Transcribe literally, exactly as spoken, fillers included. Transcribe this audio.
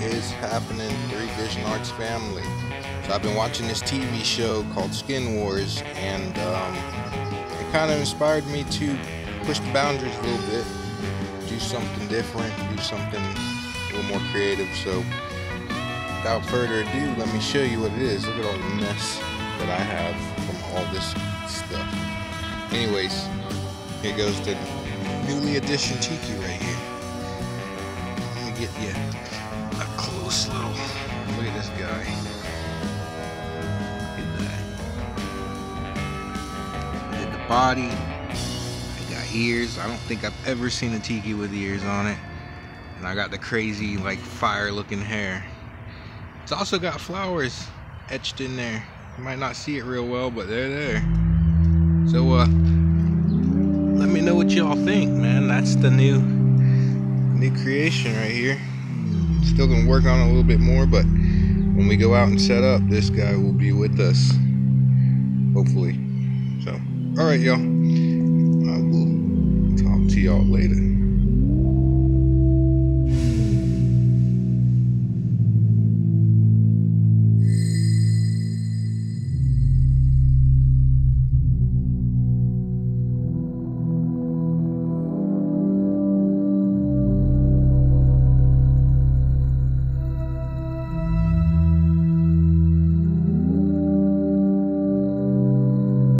is happening, three Vision Arts family? So I've been watching this T V show called Skin Wars, and um, it kind of inspired me to push the boundaries a little bit, do something different, do something a little more creative. So without further ado, let me show you what it is. Look at all the mess that I have from all this stuff. Anyways, here goes the newly edition Tiki right here. Let me get you a close little look at this guy. Look at that. I did the body. I got ears. I don't think I've ever seen a Tiki with ears on it. And I got the crazy, like, fire looking hair. It's also got flowers etched in there. You might not see it real well, but they're there. So uh let me know what y'all think, man. That's the new new creation right here. Still gonna work on it a little bit more, but when we go out and set up, this guy will be with us, hopefully. So alright, y'all, I will talk to y'all later.